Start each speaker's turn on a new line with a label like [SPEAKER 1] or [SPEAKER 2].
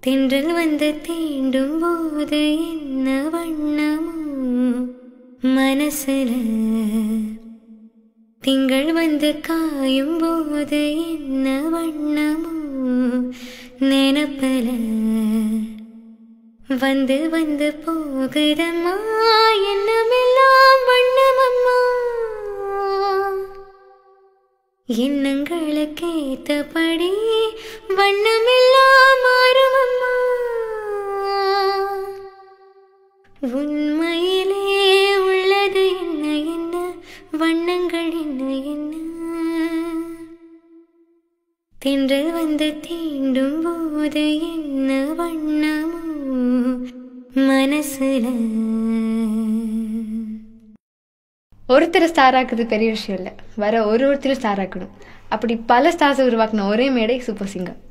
[SPEAKER 1] தென்றல் வந்து தீண்டும் போது என்ன வண்ணமோ மனசுல, திங்கள் வந்து காயும் போது என்ன வண்ணமோ நினப்பல, வந்து வந்து போகுதம்மா எண்ணமெல்லாம் வண்ணமம்மா, எண்ணங்களுக்கேத்தபடி வண்ணமெல்லாம் மாறுமம்மா, உண்மையிலே உள்ளது என்ன என்ன வண்ணங்கள் என்ன என்ன, தென்றல் வந்து தீண்டும் போது என்ன வண்ணமோ மனசுல.
[SPEAKER 2] ஒருத்தர் ஸ்டார் ஆக்குறது பெரிய விஷயம் இல்லை, வர ஒருத்தரும் ஸ்டார் ஆக்கணும். அப்படி பல ஸ்டார்ஸை உருவாக்கணும் ஒரே மேடை சூப்பர் சிங்கர்.